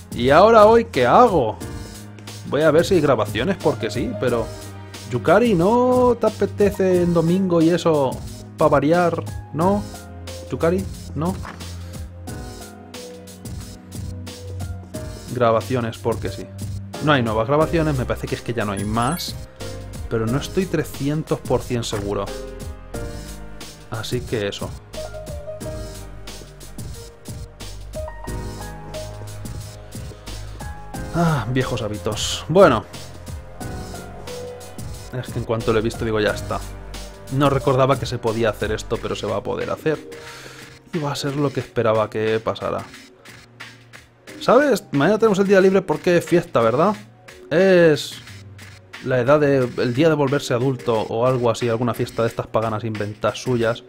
¿Y ahora hoy qué hago? Voy a ver si hay grabaciones porque sí, pero... Yukari, ¿no te apetece en domingo y eso para variar? ¿No? Yukari, ¿no? Grabaciones porque sí. No hay nuevas grabaciones, me parece que es que ya no hay más. Pero no estoy 300% seguro. Así que eso. Ah, viejos hábitos. Bueno. Es que en cuanto lo he visto digo ya está. No recordaba que se podía hacer esto, pero se va a poder hacer. Y va a ser lo que esperaba que pasara. ¿Sabes? Mañana tenemos el día libre porque es fiesta, ¿verdad? Es la edad de... el día de volverse adulto o algo así, alguna fiesta de estas paganas inventadas suyas.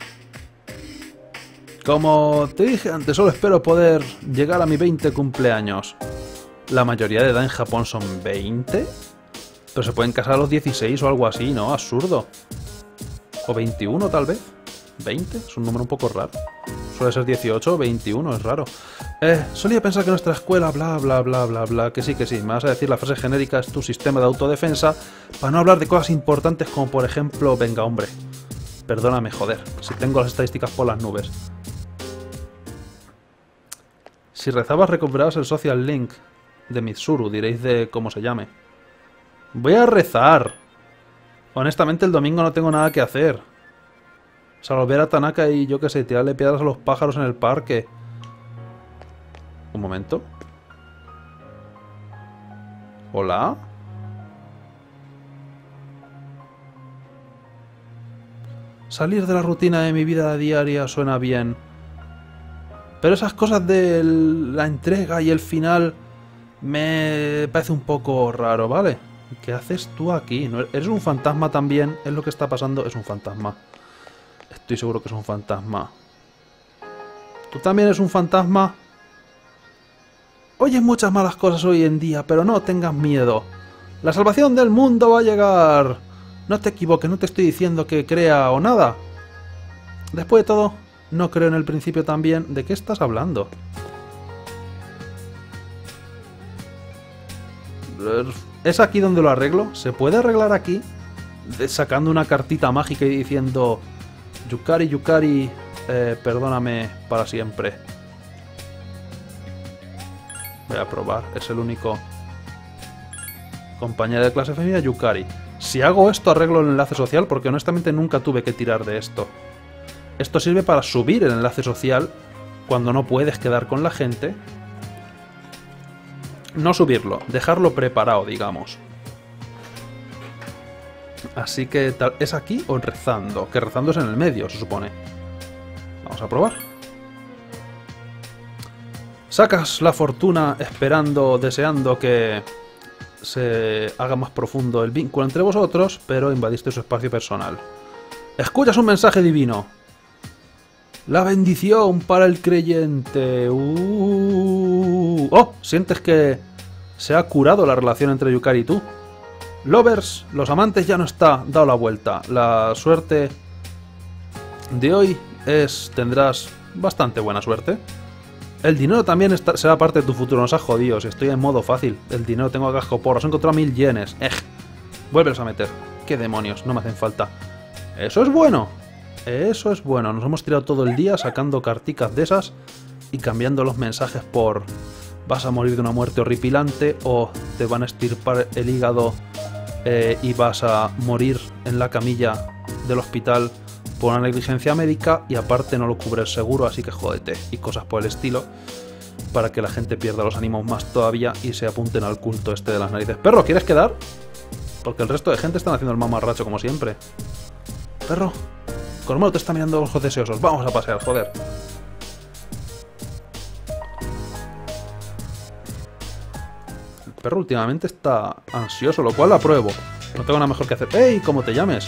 Como te dije antes, solo espero poder llegar a mi 20 cumpleaños. La mayoría de edad en Japón son 20, pero se pueden casar a los 16 o algo así, ¿no? Absurdo. O 21 tal vez. 20, es un número un poco raro. Suele ser 18 o 21, es raro. Solía pensar que nuestra escuela, bla, bla, bla, bla, bla, que sí, me vas a decir la frase genérica es tu sistema de autodefensa, para no hablar de cosas importantes como por ejemplo, venga hombre, perdóname, joder, si tengo las estadísticas por las nubes. Si rezabas recuperabas el social link de Mitsuru, diréis de cómo se llame. Voy a rezar. Honestamente el domingo no tengo nada que hacer. Salvo ver a Tanaka y yo que sé, tirarle piedras a los pájaros en el parque. Un momento. ¿Hola? Salir de la rutina de mi vida diaria suena bien. Pero esas cosas de la entrega y el final me parece un poco raro, ¿vale? ¿Qué haces tú aquí? ¿No eres un fantasma también? ¿Es lo que está pasando? Es un fantasma. Estoy seguro que es un fantasma. ¿Tú también eres un fantasma? Oyes muchas malas cosas hoy en día, pero no tengas miedo. La salvación del mundo va a llegar. No te equivoques, no te estoy diciendo que crea o nada. Después de todo, no creo en el principio también. ¿De qué estás hablando? ¿Es aquí donde lo arreglo? ¿Se puede arreglar aquí? Sacando una cartita mágica y diciendo... Yukari, Yukari, perdóname para siempre. Voy a probar, es el único compañero de clase femenina, Yukari. Si hago esto arreglo el enlace social porque honestamente nunca tuve que tirar de esto. Esto sirve para subir el enlace social cuando no puedes quedar con la gente. No subirlo, dejarlo preparado, digamos. Así que ¿es aquí o rezando? Que rezando es en el medio, se supone. Vamos a probar. Sacas la fortuna esperando, deseando que se haga más profundo el vínculo entre vosotros, pero invadiste su espacio personal. Escuchas un mensaje divino. La bendición para el creyente. Oh, sientes que se ha curado la relación entre Yukari y tú. Lovers, los amantes ya no está dado la vuelta. La suerte de hoy tendrás bastante buena suerte. El dinero también será parte de tu futuro, no seas jodido. Si estoy en modo fácil, el dinero tengo a casco porro. Has encontrado 1000 yenes. Vuélvelos a meter. ¿Qué demonios? No me hacen falta. Eso es bueno. Eso es bueno. Nos hemos tirado todo el día sacando carticas de esas y cambiando los mensajes por vas a morir de una muerte horripilante o te van a estirpar el hígado y vas a morir en la camilla del hospital por una negligencia médica y aparte no lo cubre el seguro, así que jódete, y cosas por el estilo, para que la gente pierda los ánimos más todavía y se apunten al culto este de las narices. Perro, ¿quieres quedar? Porque el resto de gente están haciendo el mamarracho como siempre. Perro, Cormano te está mirando los ojos deseosos, vamos a pasear, joder. El perro últimamente está ansioso, lo cual lo apruebo. No tengo nada mejor que hacer. ¡Ey! ¿Cómo te llames?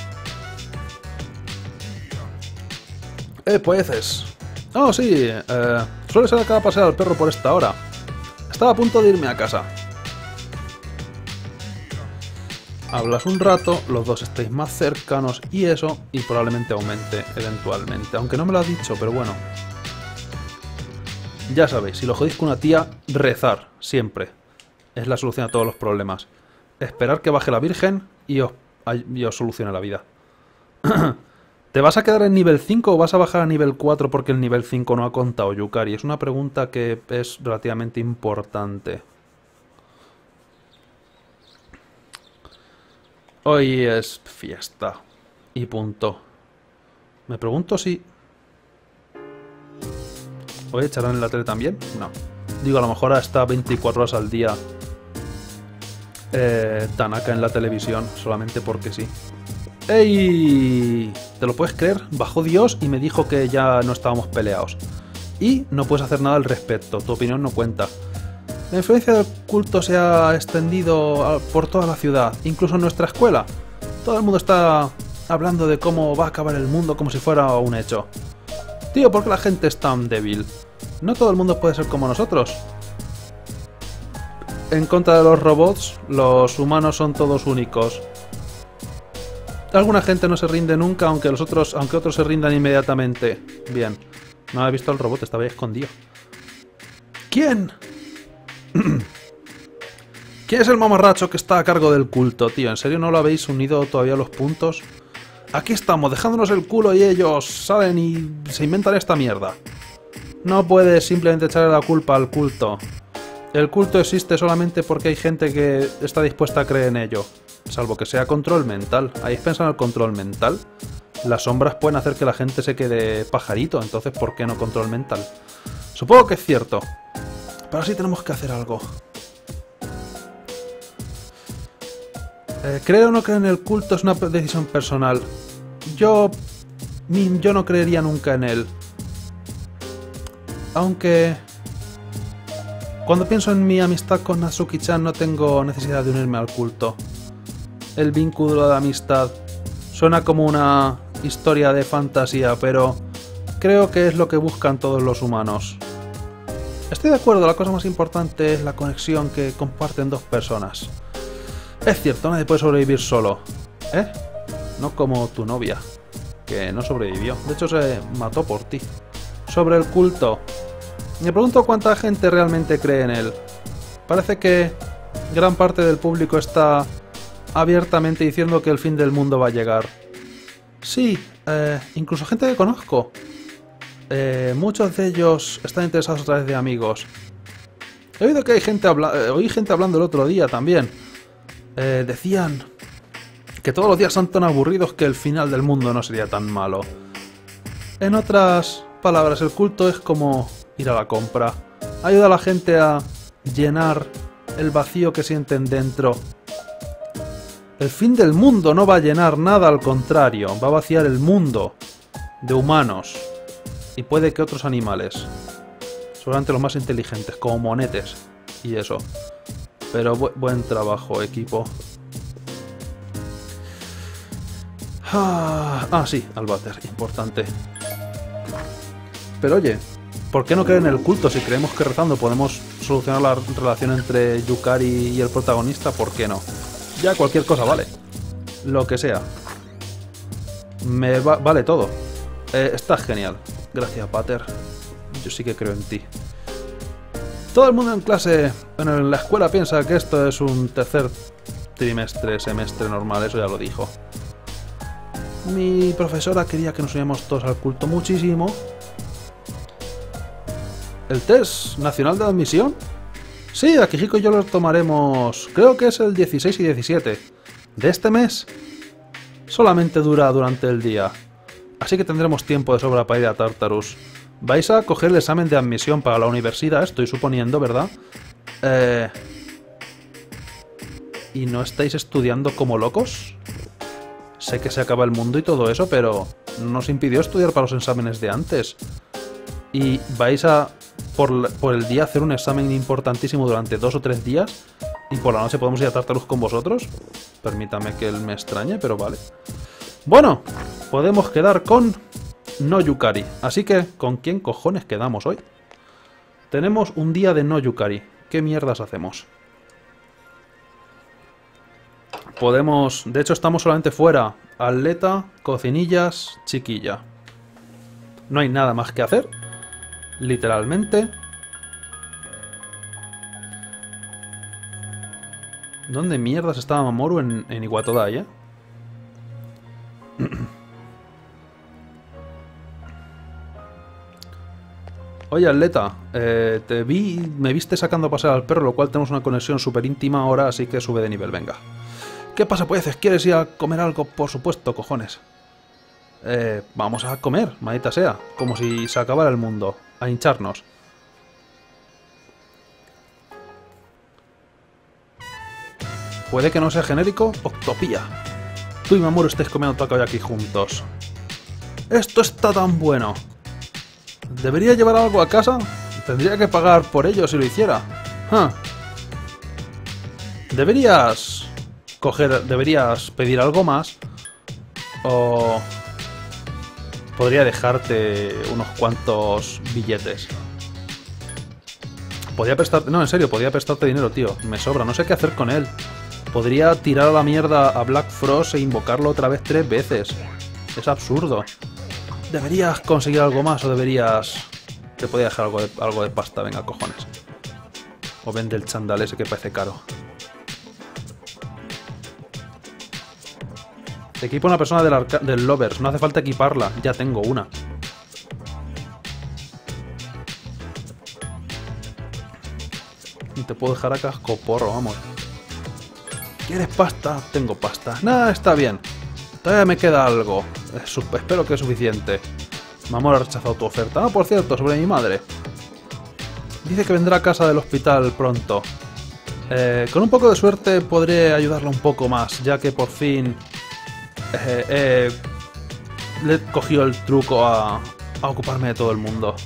Pues. Oh, sí. Suele ser acá a pasear al perro por esta hora. Estaba a punto de irme a casa. Hablas un rato, los dos estáis más cercanos y eso, y probablemente aumente eventualmente. Aunque no me lo ha dicho, pero bueno. Ya sabéis, si lo jodéis con una tía, rezar, siempre. Es la solución a todos los problemas. Esperar que baje la Virgen y os solucione la vida. ¿Te vas a quedar en nivel 5 o vas a bajar a nivel 4 porque el nivel 5 no ha contado, Yukari? Es una pregunta que es relativamente importante. Hoy es fiesta. Y punto. Me pregunto si... ¿Hoy echarán en la tele también? No. Digo, a lo mejor está 24 horas al día Tanaka en la televisión, solamente porque sí. ¡Ey! ¿Te lo puedes creer? Bajó Dios y me dijo que ya no estábamos peleados. Y no puedes hacer nada al respecto, tu opinión no cuenta. La influencia del culto se ha extendido por toda la ciudad, incluso en nuestra escuela. Todo el mundo está hablando de cómo va a acabar el mundo como si fuera un hecho. Tío, ¿por qué la gente es tan débil? No todo el mundo puede ser como nosotros. En contra de los robots, los humanos son todos únicos. Alguna gente no se rinde nunca, aunque otros se rindan inmediatamente. Bien. No he visto al robot, estaba ahí escondido. ¿Quién? ¿Quién es el mamarracho que está a cargo del culto, tío? ¿En serio no lo habéis unido todavía los puntos? Aquí estamos, dejándonos el culo y ellos salen y se inventan esta mierda. No puedes simplemente echarle la culpa al culto. El culto existe solamente porque hay gente que está dispuesta a creer en ello. Salvo que sea control mental. ¿Habéis pensado en el control mental? Las sombras pueden hacer que la gente se quede pajarito, entonces ¿por qué no control mental? Supongo que es cierto. Pero sí tenemos que hacer algo. Creer o no creer en el culto es una decisión personal. Yo no creería nunca en él. Aunque... Cuando pienso en mi amistad con Natsuki-chan no tengo necesidad de unirme al culto. El vínculo de amistad suena como una historia de fantasía, pero creo que es lo que buscan todos los humanos. Estoy de acuerdo, la cosa más importante es la conexión que comparten dos personas. Es cierto, nadie puede sobrevivir solo. ¿Eh? No como tu novia, que no sobrevivió. De hecho, se mató por ti. Sobre el culto. Me pregunto cuánta gente realmente cree en él. Parece que gran parte del público está abiertamente diciendo que el fin del mundo va a llegar. Sí, incluso gente que conozco. Muchos de ellos están interesados a través de amigos. He oído que hay gente oí gente hablando el otro día también. Decían que todos los días son tan aburridos que el final del mundo no sería tan malo. En otras palabras, el culto es como ir a la compra. Ayuda a la gente a llenar el vacío que sienten dentro. El fin del mundo no va a llenar nada, al contrario, va a vaciar el mundo de humanos y puede que otros animales, seguramente los más inteligentes, como monetes y eso. Pero buen trabajo, equipo. Sí, Albater, importante. Pero oye, ¿por qué no creer en el culto? Si creemos que rezando podemos solucionar la relación entre Yukari y el protagonista, ¿por qué no? Ya cualquier cosa vale. Lo que sea. Vale todo. Está genial. Gracias, Pater. Yo sí que creo en ti. Todo el mundo en clase, en la escuela, piensa que esto es un tercer semestre normal, eso ya lo dijo. Mi profesora quería que nos uniéramos todos al culto muchísimo. ¿El test nacional de admisión? Sí, Akihiko y yo lo tomaremos, creo que es el 16 y 17 de este mes. Solamente dura durante el día, así que tendremos tiempo de sobra para ir a Tartarus. Vais a coger el examen de admisión para la universidad, estoy suponiendo, ¿verdad? ¿Y no estáis estudiando como locos? Sé que se acaba el mundo y todo eso, pero no os impidió estudiar para los exámenes de antes. Y vais a, por el día, hacer un examen importantísimo durante 2 o 3 días. Y por la noche podemos ir a Tartarus con vosotros. Permítame que él me extrañe, pero vale. Bueno, podemos quedar con no Yukari. Así que, ¿con quién cojones quedamos hoy? Tenemos un día de no Yukari. ¿Qué mierdas hacemos? Podemos... De hecho, estamos solamente fuera. Atleta, cocinillas, chiquilla. No hay nada más que hacer. Literalmente. ¿Dónde mierdas estaba Mamoru en Iwatodai, eh? Oye, atleta, me viste sacando a pasear al perro, lo cual tenemos una conexión súper íntima ahora, así que sube de nivel, venga. ¿Qué pasa, pues? ¿Quieres ir a comer algo? Por supuesto, cojones. Vamos a comer, maldita sea, como si se acabara el mundo, a hincharnos. Puede que no sea genérico, Octopía. Tú y Mamoru estáis comiendo takoyaki juntos. ¡Esto está tan bueno! ¿Debería llevar algo a casa? Tendría que pagar por ello si lo hiciera. ¿Deberías pedir algo más? ¿O podría dejarte unos cuantos billetes? Podría prestarte... No, en serio, podría prestarte dinero, tío. Me sobra, no sé qué hacer con él. Podría tirar a la mierda a Black Frost e invocarlo otra vez 3 veces. Es absurdo. ¿Deberías conseguir algo más o deberías...? Te podría dejar algo de pasta, venga, cojones. O vende el chándal ese que parece caro. Te equipa una persona del Lovers. No hace falta equiparla. Ya tengo una. Y te puedo dejar a cascoporro, vamos. ¿Quieres pasta? Tengo pasta. Nada, está bien. Todavía me queda algo. Espero que es suficiente. Mamoru ha rechazado tu oferta. Ah, por cierto, sobre mi madre. Dice que vendrá a casa del hospital pronto. Con un poco de suerte podré ayudarla un poco más, ya que por fin le he cogido el truco a ocuparme de todo el mundo.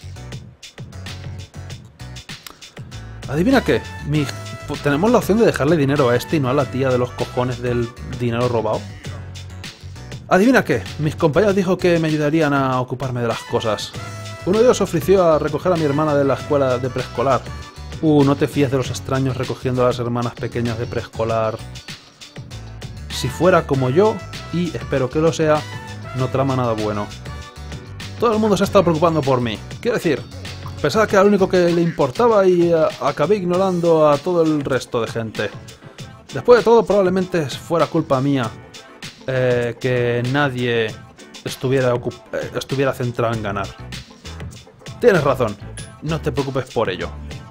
¿Adivina qué? Tenemos la opción de dejarle dinero a este y no a la tía de los cojones del dinero robado. ¿Adivina qué? Mis compañeros dijo que me ayudarían a ocuparme de las cosas. Uno de ellos ofreció a recoger a mi hermana de la escuela de preescolar. No te fíes de los extraños recogiendo a las hermanas pequeñas de preescolar. Si fuera como yo, y espero que lo sea, no trama nada bueno. Todo el mundo se ha estado preocupando por mí. Quiero decir, pensaba que era lo único que le importaba y acabé ignorando a todo el resto de gente. Después de todo, probablemente fuera culpa mía que nadie estuviera centrado en ganar. Tienes razón, no te preocupes por ello.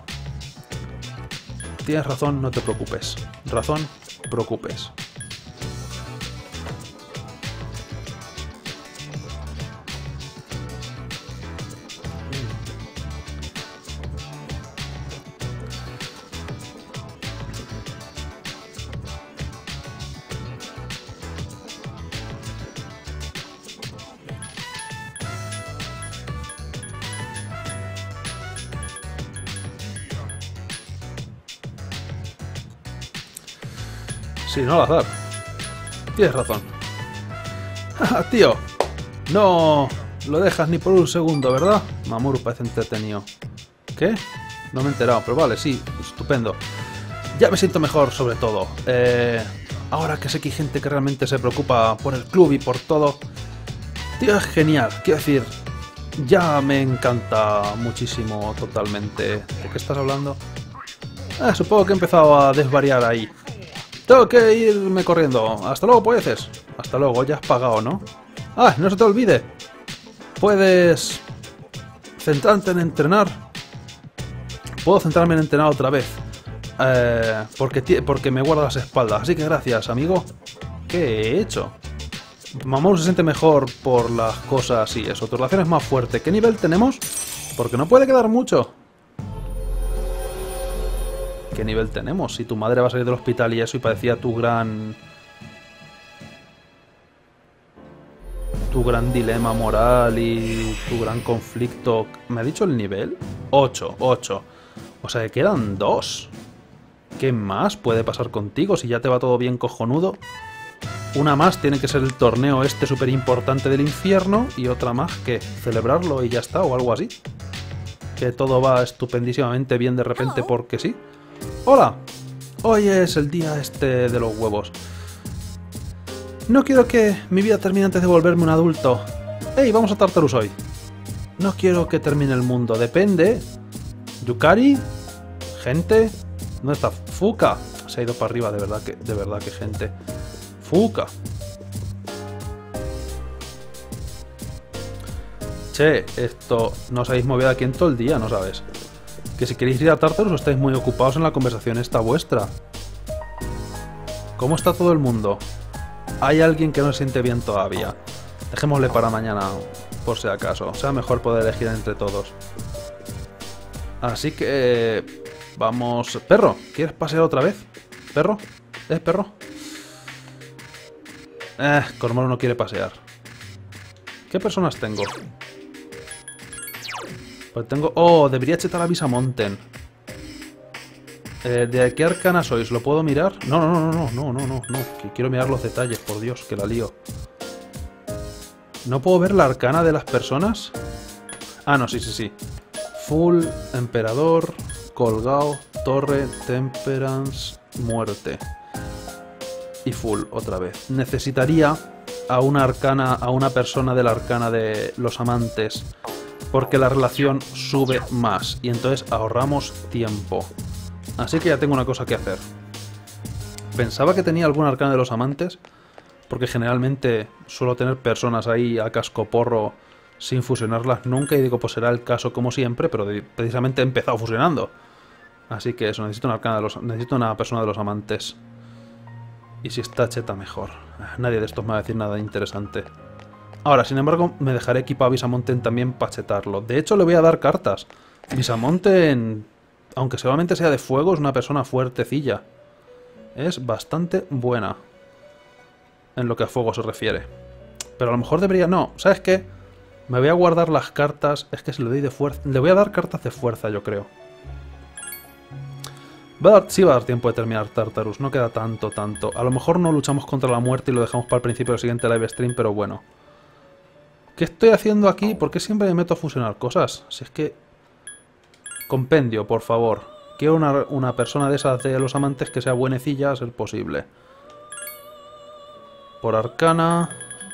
Tienes razón, no te preocupes. Razón, preocupes. Sí, no al azar. Tienes razón. Tío, no lo dejas ni por un segundo, ¿verdad? Mamoru parece entretenido. ¿Qué? No me he enterado, pero vale, sí, estupendo. Ya me siento mejor, sobre todo. Ahora que sé que hay gente que realmente se preocupa por el club y por todo. Tío, es genial. Quiero decir, ya me encanta muchísimo, totalmente. ¿De qué estás hablando? Supongo que he empezado a desvariar ahí. Tengo que irme corriendo. Hasta luego, pues. Hasta luego, ya has pagado, ¿no? ¡Ah! No se te olvide. Puedes centrarte en entrenar. Puedo centrarme en entrenar otra vez. Porque me guarda las espaldas. Así que gracias, amigo. ¿Qué he hecho? Mamoru se siente mejor por las cosas y eso. Tu relación es más fuerte. ¿Qué nivel tenemos? Porque no puede quedar mucho. ¿Qué nivel tenemos? Si tu madre va a salir del hospital y eso y parecía tu gran dilema moral y tu gran conflicto. ¿Me ha dicho el nivel? 8. O sea que quedan 2. ¿Qué más puede pasar contigo si ya te va todo bien cojonudo? Una más tiene que ser el torneo este súper importante del infierno y otra más que celebrarlo y ya está o algo así. Que todo va estupendísimamente bien de repente porque sí. ¡Hola! Hoy es el día este de los huevos. No quiero que mi vida termine antes de volverme un adulto. ¡Ey, vamos a Tartarus hoy! No quiero que termine el mundo. Depende. ¿Yukari? ¿Gente? ¿Dónde está? ¿Fuka? se ha ido para arriba, de verdad que gente. ¡Fuca! Che, esto no os habéis movido aquí en todo el día, ¿no sabes? Que si queréis ir a Tartarus estáis muy ocupados en la conversación esta vuestra. ¿Cómo está todo el mundo? Hay alguien que no se siente bien todavía. Dejémosle para mañana, por si acaso. Sea mejor poder elegir entre todos. Así que... vamos... Perro, ¿quieres pasear otra vez? ¿Perro? Perro? Cormoro no quiere pasear. ¿Qué personas tengo? Pues tengo... Oh, debería chetar a Visamonten. ¿De qué arcana sois? ¿Lo puedo mirar? No. Que quiero mirar los detalles, por Dios, que la lío. ¿No puedo ver la arcana de las personas? Ah, no, sí. Full, Emperador, Colgado, Torre, Temperance, Muerte. Y Full, otra vez. Necesitaría a una arcana, a una persona de la arcana de los amantes, porque la relación sube más y entonces ahorramos tiempo. Así que ya tengo una cosa que hacer. Pensaba que tenía alguna arcana de los amantes, porque generalmente suelo tener personas ahí a cascoporro sin fusionarlas nunca, y digo, pues será el caso como siempre, pero precisamente he empezado fusionando. Así que eso, necesito una arcana de necesito una persona de los amantes. Y si está cheta, mejor. Nadie de estos me va a decir nada interesante. Ahora, sin embargo, me dejaré equipado a Visamonten también para chetarlo. De hecho, le voy a dar cartas. Visamonten, aunque solamente sea de fuego, es una persona fuertecilla. Es bastante buena en lo que a fuego se refiere. Pero a lo mejor debería... No, ¿sabes qué? Me voy a guardar las cartas. Es que se le doy de fuerza. Le voy a dar cartas de fuerza, yo creo. Sí va a dar tiempo de terminar Tartarus. No queda tanto. A lo mejor no luchamos contra la muerte y lo dejamos para el principio del siguiente live stream, pero bueno. ¿Qué estoy haciendo aquí? ¿Por qué siempre me meto a fusionar cosas? Si es que... Compendio, por favor. Quiero una persona de esas de los amantes que sea buenecilla a ser posible. Por arcana...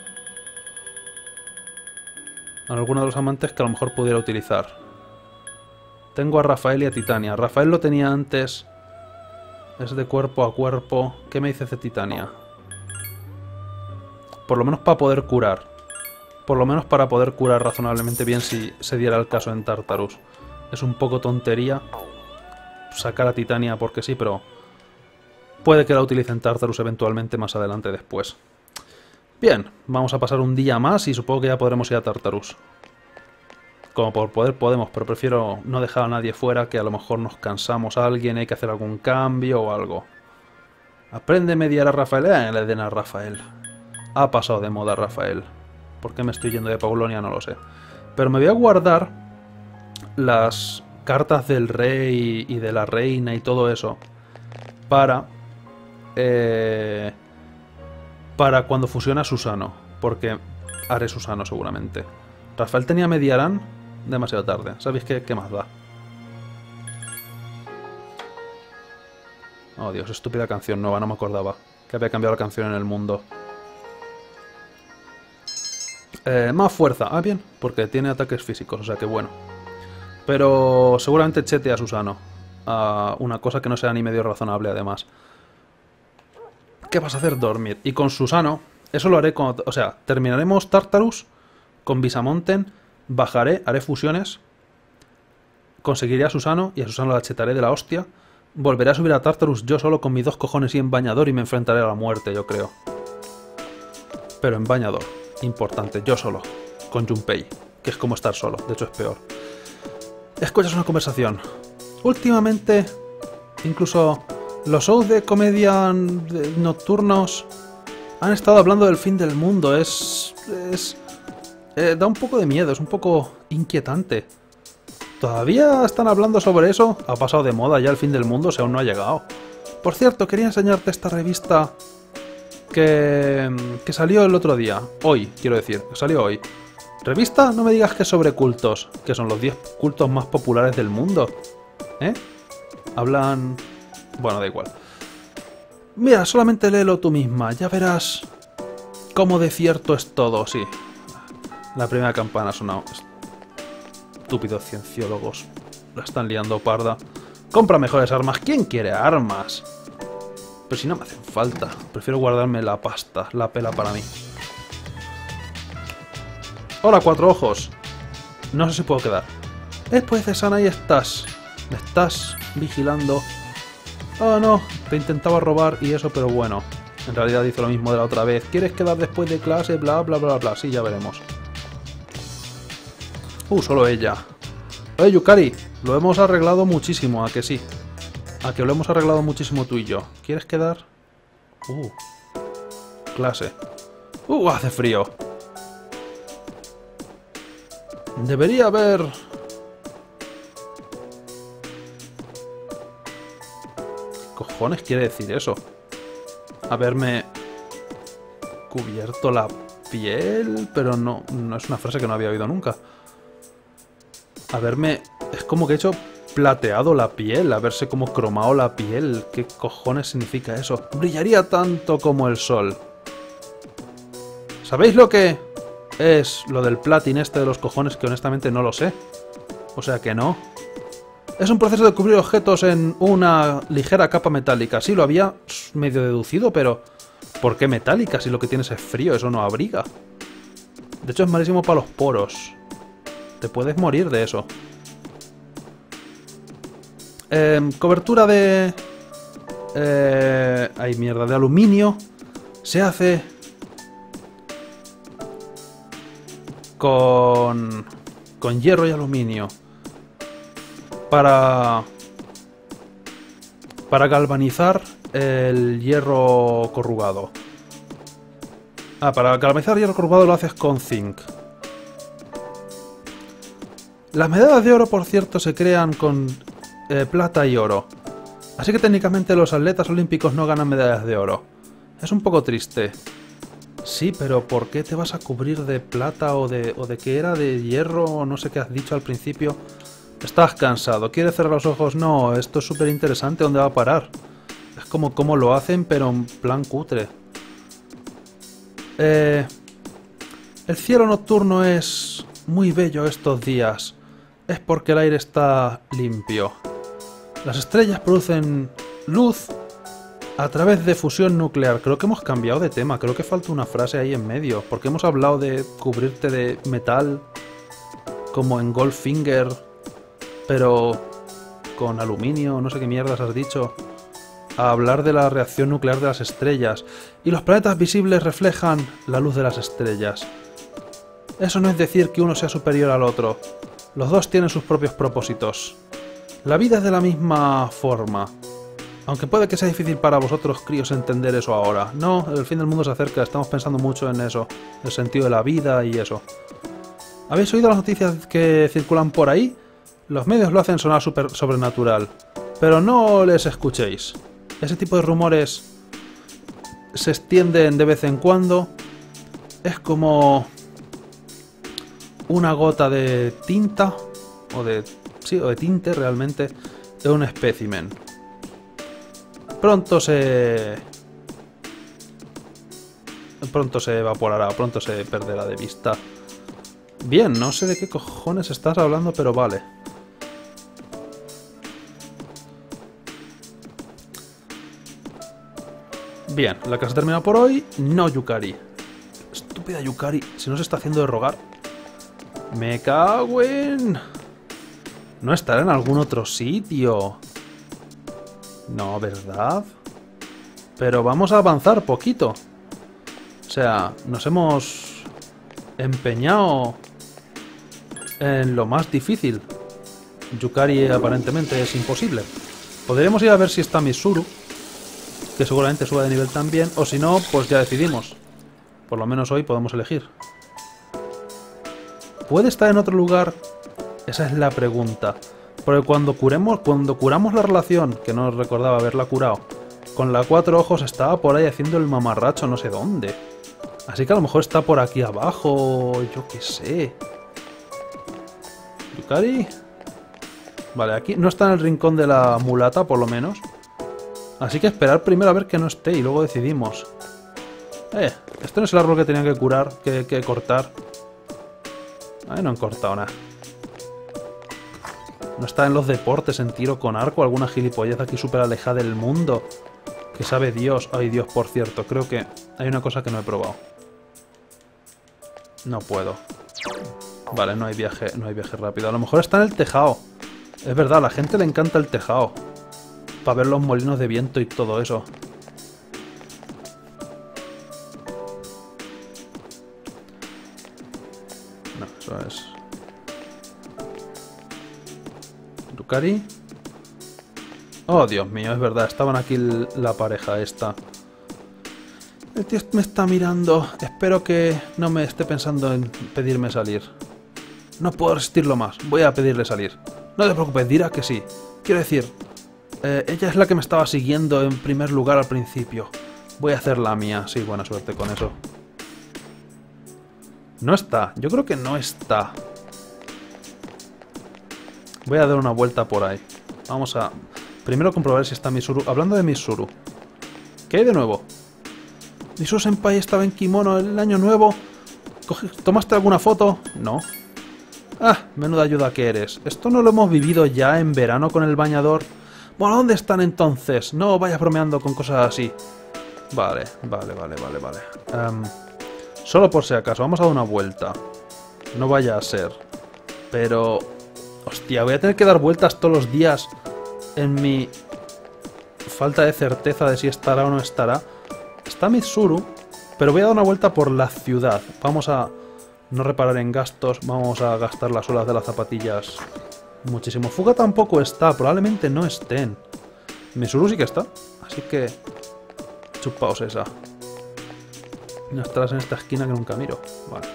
alguno de los amantes que a lo mejor pudiera utilizar. Tengo a Rafael y a Titania. Rafael lo tenía antes. Es de cuerpo a cuerpo. ¿Qué me dices de Titania? Por lo menos para poder curar. Por lo menos para poder curar razonablemente bien si se diera el caso en Tartarus. Es un poco tontería sacar a Titania porque sí, pero puede que la utilice en Tartarus eventualmente más adelante después. Bien, vamos a pasar un día más y supongo que ya podremos ir a Tartarus. Como por poder podemos, pero prefiero no dejar a nadie fuera, que a lo mejor nos cansamos a alguien, hay que hacer algún cambio o algo. Aprende a mediar a Rafael. Le den a Rafael. Ha pasado de moda Rafael. ¿Por qué me estoy yendo de Paulonia? No lo sé. Pero me voy a guardar las cartas del rey y de la reina y todo eso para cuando fusione a Susano, porque haré Susano seguramente. Rafael tenía Mediarán demasiado tarde. ¿Sabéis qué más da? Oh Dios, estúpida canción nueva, no me acordaba que había cambiado la canción en el mundo. Más fuerza. Ah, bien, porque tiene ataques físicos, o sea que bueno. Pero seguramente chete a Susano. Una cosa que no sea ni medio razonable, además. ¿Qué vas a hacer? Dormir. Y con Susano, eso lo haré cuando... O sea, terminaremos Tartarus con Visamonten, bajaré, haré fusiones, conseguiré a Susano y a Susano la chetaré de la hostia. Volveré a subir a Tartarus yo solo con mis 2 cojones y en bañador y me enfrentaré a la muerte, yo creo. Pero en bañador. Importante, yo solo. Con Junpei, que es como estar solo. De hecho es peor. Escuchas una conversación. Últimamente, incluso los shows de comedia nocturnos han estado hablando del fin del mundo. Da un poco de miedo, es un poco inquietante. ¿Todavía están hablando sobre eso? Ha pasado de moda ya el fin del mundo, si aún no ha llegado. Por cierto, quería enseñarte esta revista que salió el otro día. Hoy, quiero decir, que salió hoy. ¿Revista? No me digas que es sobre cultos, que son los 10 cultos más populares del mundo. ¿Eh? Hablan... Bueno, da igual. Mira, solamente léelo tú misma, ya verás cómo de cierto es todo, sí. La primera campana ha sonado. Estúpidos cienciólogos. La están liando parda. Compra mejores armas. ¿Quién quiere armas? Pero si no me hacen falta. Prefiero guardarme la pasta, la pela para mí. Hola, cuatro ojos. No sé si puedo quedar. Pues Cesan, ahí estás. Me estás vigilando. Oh, no. Te intentaba robar y eso, pero bueno. En realidad hizo lo mismo de la otra vez. ¿Quieres quedar después de clase? Bla, bla, bla, bla. Sí, ya veremos. Solo ella. Oye, Yukari. Lo hemos arreglado muchísimo, ¿a que sí? A que lo hemos arreglado muchísimo tú y yo. ¿Quieres quedar? Clase. Hace frío. Debería haber... ¿Qué cojones quiere decir eso? Haberme cubierto la piel, pero no es una frase que no había oído nunca. Haberme... Es como que he hecho plateado la piel, haberse como cromado la piel. ¿Qué cojones significa eso? Brillaría tanto como el sol. ¿Sabéis lo que es lo del platin este de los cojones? Que honestamente no lo sé. O sea que no. Es un proceso de cubrir objetos en una ligera capa metálica. Sí, lo había medio deducido, pero... ¿por qué metálica si lo que tienes es frío? Eso no abriga. De hecho es malísimo para los poros. Te puedes morir de eso. Cobertura de... ay, mierda, de aluminio. Se hace... con hierro y aluminio. Para galvanizar el hierro corrugado. Para galvanizar hierro corrugado lo haces con zinc. Las medallas de oro, por cierto, se crean con plata y oro. Así que técnicamente los atletas olímpicos no ganan medallas de oro. Es un poco triste. Sí, pero ¿por qué te vas a cubrir de plata o de qué era? ¿De hierro? O no sé qué has dicho al principio. Estás cansado. ¿Quieres cerrar los ojos? No, esto es súper interesante. ¿Dónde va a parar? Es como cómo lo hacen, pero en plan cutre. El cielo nocturno es muy bello estos días. Es porque el aire está limpio. Las estrellas producen luz a través de fusión nuclear. Creo que hemos cambiado de tema. Creo que falta una frase ahí en medio. Porque hemos hablado de cubrirte de metal, como en Goldfinger, pero con aluminio, no sé qué mierdas has dicho. A hablar de la reacción nuclear de las estrellas. Y los planetas visibles reflejan la luz de las estrellas. Eso no es decir que uno sea superior al otro. Los dos tienen sus propios propósitos. La vida es de la misma forma. Aunque puede que sea difícil para vosotros, críos, entender eso ahora. No, el fin del mundo se acerca, estamos pensando mucho en eso. El sentido de la vida y eso. ¿Habéis oído las noticias que circulan por ahí? Los medios lo hacen sonar sobrenatural. Pero no les escuchéis. Ese tipo de rumores se extienden de vez en cuando. Es como una gota de tinta, o de tinte realmente, de un espécimen. Pronto se evaporará, pronto se perderá de vista. Bien, no sé de qué cojones estás hablando, pero vale. Bien, la clase termina por hoy. No, Yukari. Estúpida Yukari, si no se está haciendo de rogar. Me cago en... ¿No estará en algún otro sitio? No, ¿verdad? Pero vamos a avanzar poquito. O sea, nos hemos empeñado en lo más difícil. Yukari aparentemente es imposible. Podremos ir a ver si está Mitsuru, que seguramente suba de nivel también. O si no, pues ya decidimos. Por lo menos hoy podemos elegir. ¿Puede estar en otro lugar? Esa es la pregunta. Porque cuando curamos la relación, que no recordaba haberla curado, con la cuatro ojos estaba por ahí haciendo el mamarracho no sé dónde. Así que a lo mejor está por aquí abajo, yo qué sé. ¿Yukari? Vale, aquí no está en el rincón de la mulata, por lo menos. Así que esperar primero a ver que no esté y luego decidimos. Este no es el árbol que tenían que curar, que cortar. Ahí no han cortado nada. No está en los deportes, en tiro con arco, alguna gilipollez aquí súper alejada del mundo. Que sabe Dios. Ay, Dios, por cierto. Creo que hay una cosa que no he probado. No puedo. Vale, no hay viaje rápido. A lo mejor está en el tejado. Es verdad, a la gente le encanta el tejado. Para ver los molinos de viento y todo eso. No, eso es... Yukari. Oh, Dios mío, es verdad. Estaban aquí la pareja esta. El tío me está mirando. Espero que no me esté pensando en pedirme salir. No puedo resistirlo más. Voy a pedirle salir. No te preocupes, dirá que sí. Quiero decir, ella es la que me estaba siguiendo en primer lugar al principio. Voy a hacer la mía. Sí, buena suerte con eso. No está. Yo creo que no está. Voy a dar una vuelta por ahí. Vamos a... Primero comprobar si está Mitsuru. Hablando de Mitsuru. ¿Qué hay de nuevo? Mitsuru Senpai estaba en kimono el año nuevo. ¿Tomaste alguna foto? No. Ah, menuda ayuda que eres. ¿Esto no lo hemos vivido ya en verano con el bañador? Bueno, ¿dónde están entonces? No vayas bromeando con cosas así. Vale. Solo por si acaso, vamos a dar una vuelta. No vaya a ser. Pero... Hostia, voy a tener que dar vueltas todos los días en mi falta de certeza de si estará o no estará. Está Mitsuru, pero voy a dar una vuelta por la ciudad. Vamos a no reparar en gastos, vamos a gastar las suelas de las zapatillas muchísimo. Fuga tampoco está, probablemente no estén. Mitsuru sí que está, así que chupaos esa. No estarás en esta esquina que nunca miro. Vale.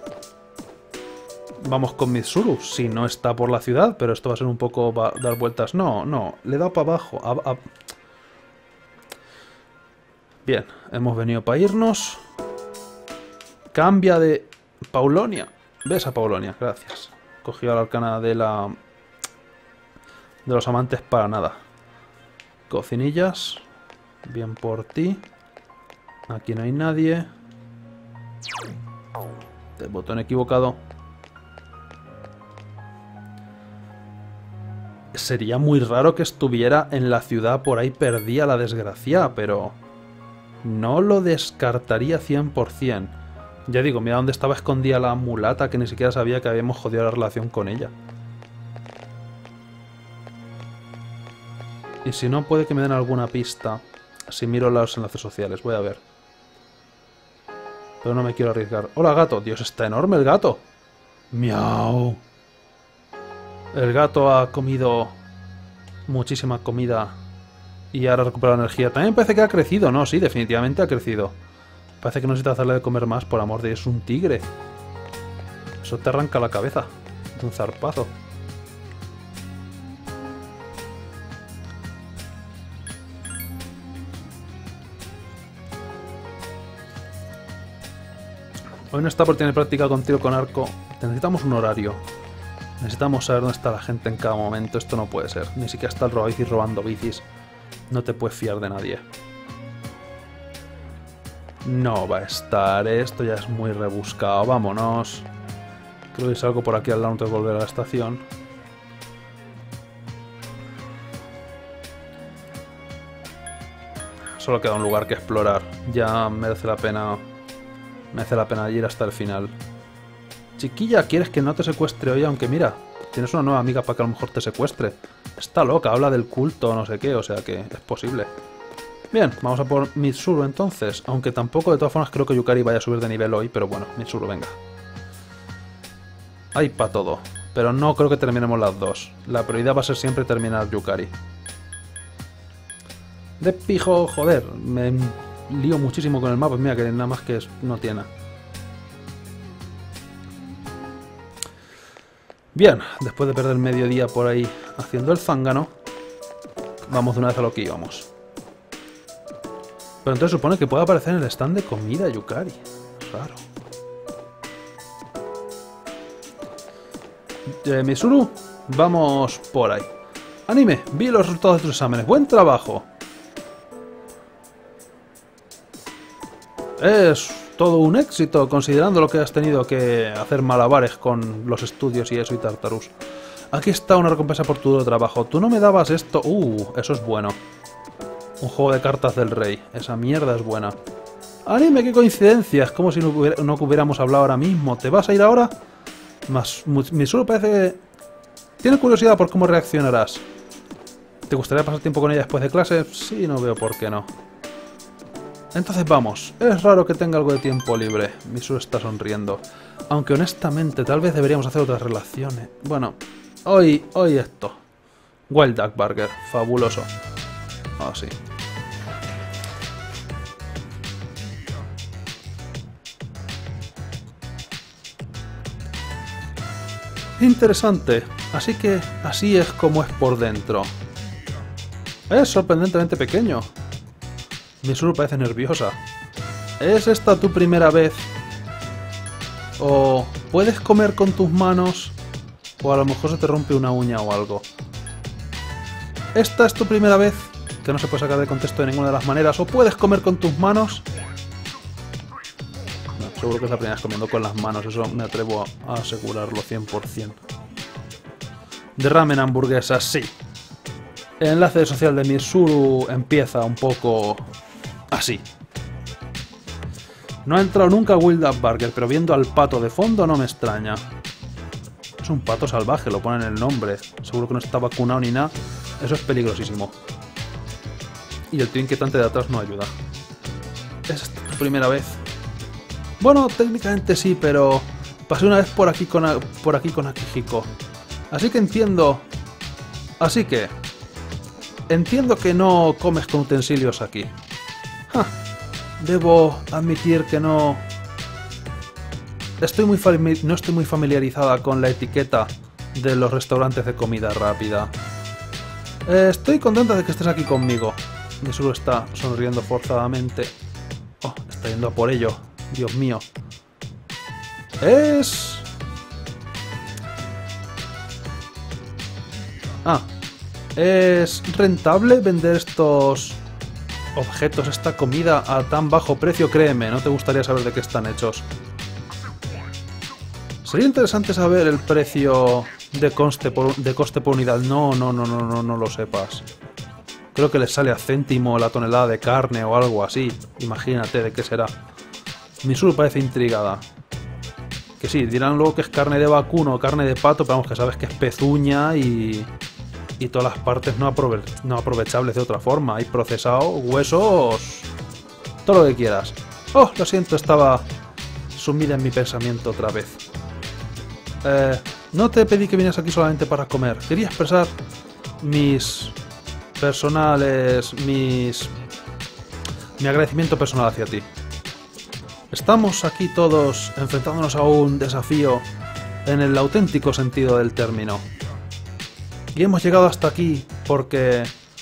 Vamos con Mitsuru, si no está por la ciudad, pero esto va a ser un poco dar vueltas. No, le he dado para abajo. Bien, hemos venido para irnos. Cambia de Paulonia. Ves a Paulonia, gracias. Cogió a la arcana de los amantes para nada. Cocinillas. Bien por ti. Aquí no hay nadie. El botón equivocado. Sería muy raro que estuviera en la ciudad por ahí perdida la desgracia, pero no lo descartaría 100%. Ya digo, mira dónde estaba escondida la mulata, que ni siquiera sabía que habíamos jodido la relación con ella. Y si no, puede que me den alguna pista si miro los enlaces sociales. Voy a ver. Pero no me quiero arriesgar. ¡Hola, gato! Dios, está enorme el gato. ¡Miau! El gato ha comido muchísima comida y ahora recupera energía. También parece que ha crecido, ¿no? Sí, definitivamente ha crecido. Parece que no necesita hacerle de comer más, por amor de Dios. Es un tigre. Eso te arranca la cabeza de un zarpazo. Hoy no está por tener práctica con tiro con arco. Necesitamos un horario. Necesitamos saber dónde está la gente en cada momento. Esto no puede ser. Ni siquiera está el robabicis robando bicis. No te puedes fiar de nadie. No va a estar. Esto ya es muy rebuscado. Vámonos. Creo que salgo por aquí al lado antes de volver a la estación. Solo queda un lugar que explorar. Ya merece la pena. Merece la pena ir hasta el final. Chiquilla, ¿quieres que no te secuestre hoy? Aunque mira, tienes una nueva amiga para que a lo mejor te secuestre. Está loca, habla del culto o no sé qué, o sea que es posible. Bien, vamos a por Mitsuru entonces. Aunque tampoco, de todas formas, creo que Yukari vaya a subir de nivel hoy, pero bueno, Mitsuru, venga. Hay para todo, pero no creo que terminemos las dos. La prioridad va a ser siempre terminar Yukari. De pijo, joder, me lío muchísimo con el mapa, mira que nada más que no tiene. Bien, después de perder mediodía por ahí haciendo el zángano, vamos de una vez a lo que íbamos. Pero entonces supone que puede aparecer en el stand de comida Yukari. Raro. Mitsuru, vamos por ahí. Anime, vi los resultados de tus exámenes. ¡Buen trabajo! Es todo un éxito, considerando lo que has tenido que hacer malabares con los estudios y eso y Tartarus. Aquí está una recompensa por tu duro trabajo. Tú no me dabas esto... eso es bueno. Un juego de cartas del rey. Esa mierda es buena. ¡Anime, qué coincidencia! Es como si no hubiéramos hablado ahora mismo. ¿Te vas a ir ahora? Mitsuru parece que tiene curiosidad por cómo reaccionarás. ¿Te gustaría pasar tiempo con ella después de clase? Sí, no veo por qué no. Entonces vamos. Es raro que tenga algo de tiempo libre. Mitsuru está sonriendo. Aunque honestamente, tal vez deberíamos hacer otras relaciones. Bueno, hoy esto. Wild Duck Burger. Fabuloso. Ah, sí. Interesante. Así que así es como es por dentro. Es sorprendentemente pequeño. Mitsuru parece nerviosa. ¿Es esta tu primera vez? ¿O puedes comer con tus manos? O a lo mejor se te rompe una uña o algo. ¿Esta es tu primera vez? Que no se puede sacar de contexto de ninguna de las maneras. ¿O puedes comer con tus manos? No, seguro que es la primera vez comiendo con las manos. Eso me atrevo a asegurarlo 100%. De ramen hamburguesas, sí. El enlace social de Mitsuru empieza un poco así. No ha entrado nunca a Wild Duck Burger, pero viendo al pato de fondo no me extraña. Es un pato salvaje, lo ponen en el nombre. Seguro que no está vacunado ni nada. Eso es peligrosísimo. Y el tío inquietante de atrás no ayuda. ¿Es esta tu primera vez? Bueno, técnicamente sí, pero pasé una vez por aquí con Akihiko. Así que entiendo que no comes con utensilios aquí. Debo admitir que no estoy muy familiarizada con la etiqueta de los restaurantes de comida rápida. Estoy contenta de que estés aquí conmigo. Mitsuru está sonriendo forzadamente. Oh, está yendo a por ello. Dios mío. ¿Es rentable vender estos objetos, esta comida a tan bajo precio? Créeme, no te gustaría saber de qué están hechos. Sería interesante saber el precio de coste por unidad. No lo sepas. Creo que les sale a céntimo la tonelada de carne o algo así. Imagínate de qué será. Mitsuru parece intrigada. Que sí, dirán luego que es carne de vacuno o carne de pato, pero vamos, que sabes que es pezuña y todas las partes no aprovechables de otra forma. Hay procesado, huesos, todo lo que quieras. Oh, lo siento, estaba sumida en mi pensamiento otra vez. No te pedí que vinieras aquí solamente para comer. Quería expresar mi agradecimiento personal hacia ti. Estamos aquí todos enfrentándonos a un desafío en el auténtico sentido del término. Y hemos llegado hasta aquí porque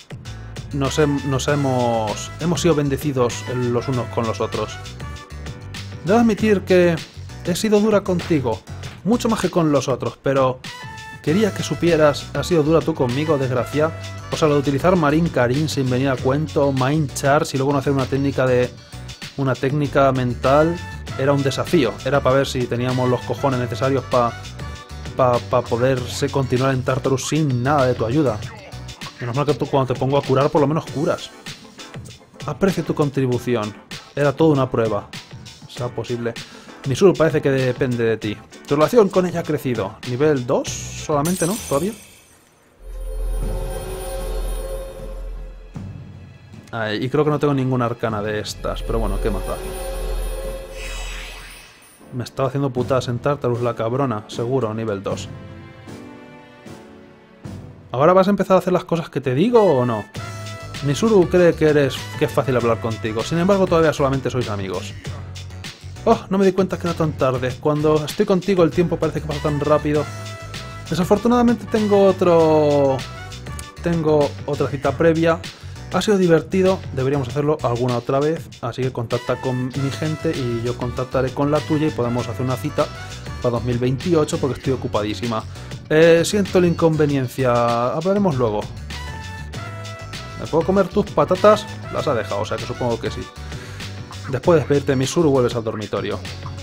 hemos sido bendecidos los unos con los otros. Debo admitir que he sido dura contigo, mucho más que con los otros, pero quería que supieras, has sido dura tú conmigo, desgracia. O sea, lo de utilizar Marin Karin sin venir a cuento, Mind Charge y luego no hacer una técnica mental, era un desafío. Era para ver si teníamos los cojones necesarios para poderse continuar en Tartarus sin nada de tu ayuda. Menos mal que tú cuando te pongo a curar por lo menos curas. Aprecio tu contribución. Era toda una prueba. Sea posible. Mitsuru parece que depende de ti. Tu relación con ella ha crecido. Nivel 2 solamente, ¿no? ¿Todavía? Y creo que no tengo ninguna arcana de estas. Pero bueno, ¿qué más da? Me estaba haciendo putadas en Tartarus la cabrona, seguro, nivel 2. ¿Ahora vas a empezar a hacer las cosas que te digo o no? Mitsuru cree que es fácil hablar contigo, sin embargo todavía solamente sois amigos. Oh, no me di cuenta que era tan tarde. Cuando estoy contigo el tiempo parece que pasa tan rápido. Desafortunadamente tengo otra cita previa. Ha sido divertido, deberíamos hacerlo alguna otra vez, así que contacta con mi gente y yo contactaré con la tuya y podemos hacer una cita para 2028 porque estoy ocupadísima. Siento la inconveniencia, hablaremos luego. ¿Me puedo comer tus patatas? Las ha dejado, o sea que supongo que sí. Después de despedirte de Mitsuru vuelves al dormitorio.